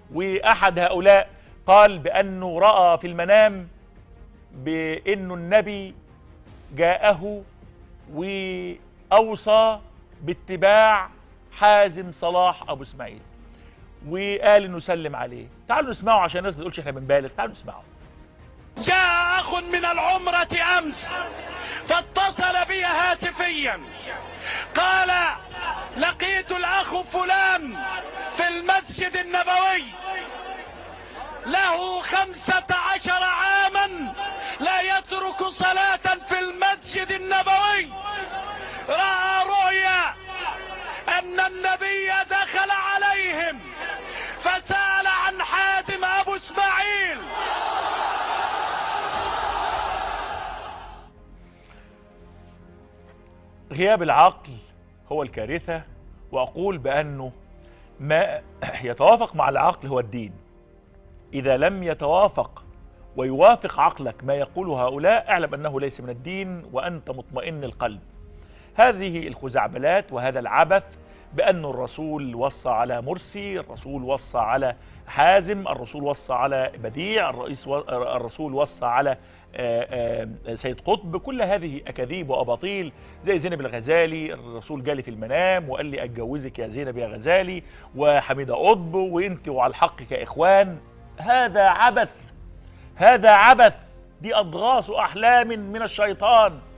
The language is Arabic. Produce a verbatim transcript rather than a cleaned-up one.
وأحد هؤلاء قال بأنه رأى في المنام بأنه النبي جاءه وأوصى باتباع حازم صلاح أبو إسماعيل، وقال إنه سلم عليه. تعالوا نسمعه عشان الناس ما تقولش إحنا بنبالغ. تعالوا نسمعه. جاء أخ من العمرة أمس فاتصل بي هاتفيا قال: لقيت الأخ فلان في المسجد النبوي له خمسة عشر عاما لا يترك صلاة في المسجد النبوي، رأى رؤيا أن النبي دخل عليهم فسأل عن حازم أبو إسماعيل. غياب العقل هو الكارثة، وأقول بأنه ما يتوافق مع العقل هو الدين. إذا لم يتوافق ويوافق عقلك ما يقوله هؤلاء، اعلم أنه ليس من الدين وأنت مطمئن القلب. هذه الخزعبلات وهذا العبث بأن الرسول وصى على مرسي، الرسول وصى على حازم، الرسول وصى على بديع، الرئيس و... الرسول وصى على سيد قطب، كل هذه أكاذيب وأباطيل. زي زينب الغزالي، الرسول جالي في المنام وقال لي أتجوزك يا زينب يا غزالي، وحميدة قطب، وأنت وعلى الحق كإخوان. هذا عبث، هذا عبث، دي أضغاث أحلام من الشيطان.